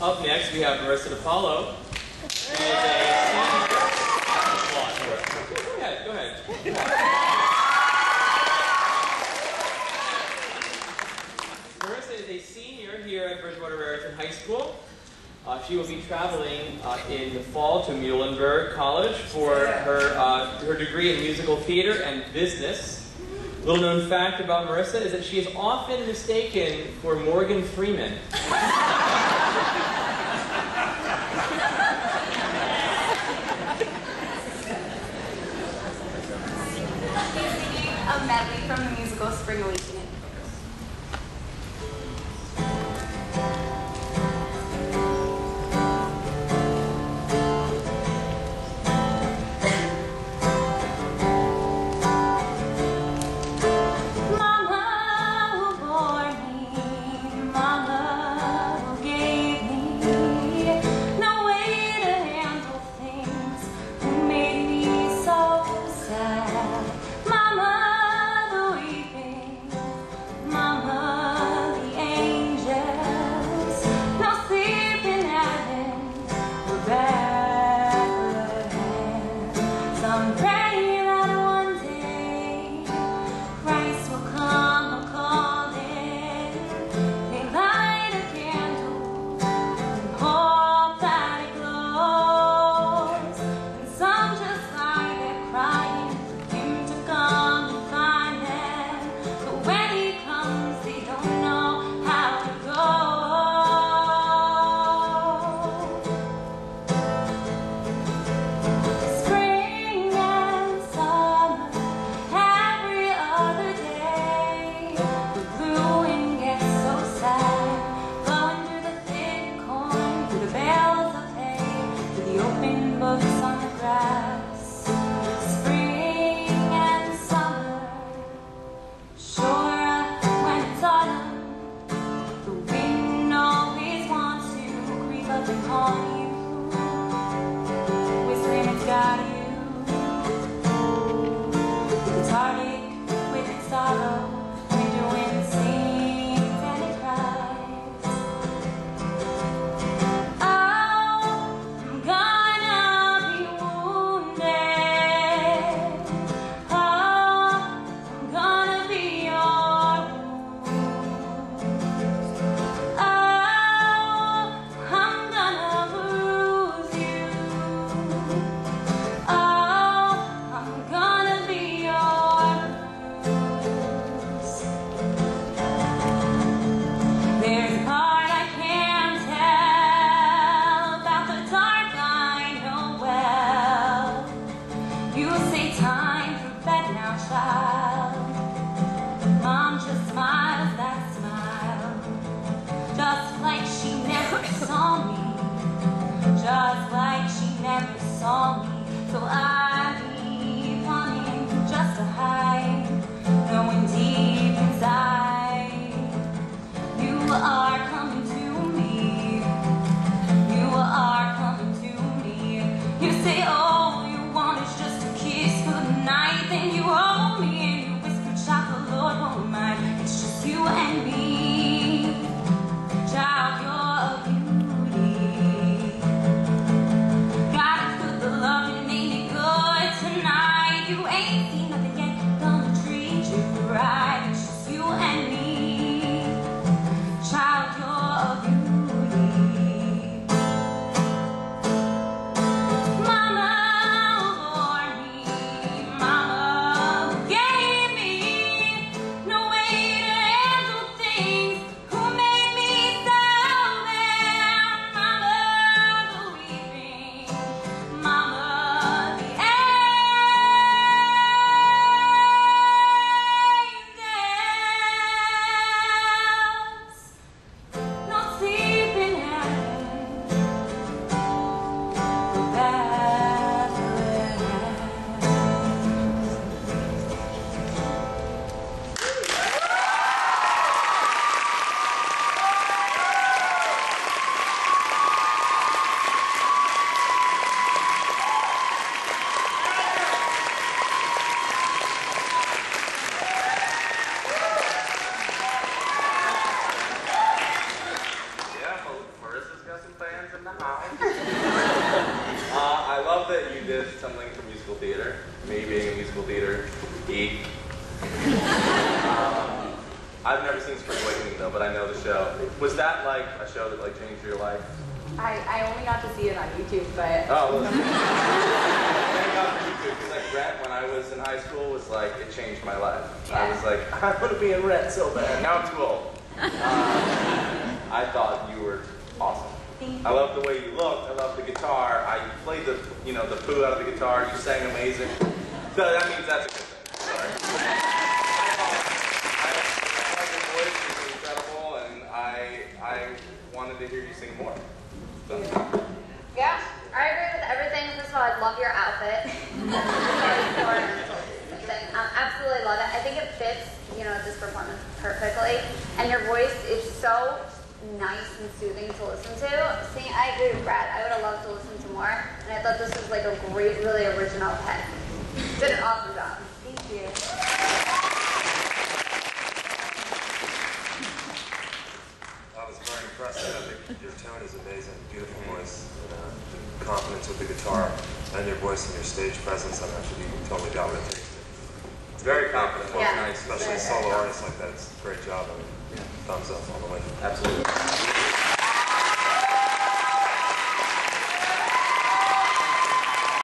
Up next, we have Marissa DePaulo. She is a senior. Go ahead. Marissa is a senior here at Bridgewater Raritan High School. She will be traveling in the fall to Muhlenberg College for her degree in musical theater and business. Little known fact about Marissa is that she is often mistaken for Morgan Freeman. A medley from the musical Spring Awakening. Be I've never seen Spring Awakening though, but I know the show. Was that like a show that like changed your life? I only got to see it on YouTube, but Oh, well, thank God for YouTube, because like Rent, when I was in high school, was like, it changed my life. I was like, I want to be in Rent so bad. Now I'm too old. I thought you were awesome. Thank you. I love the way you looked. I love the guitar. I played the, you know, the poo out of the guitar. You sang amazing. So that means that's a good thing. Sorry. I like your voice. It's incredible, and I wanted to hear you sing more. So. yeah, I agree with everything. First of all, I love your outfit. Absolutely love it. I think it fits, you know, this performance perfectly. And your voice is so nice and soothing to listen to. See, I agree with Brad. I would have loved to listen to more. And I thought this was like a great, really original pick. Did an awesome job. Thank you. I was very impressed. I think your tone is amazing, beautiful voice, and the confidence with the guitar, and your voice and your stage presence. I'm actually totally got what it takes. Very confident. Yeah. Nice. Especially a solo artist like that. It's a great job. I mean, thumbs up all the way. Absolutely.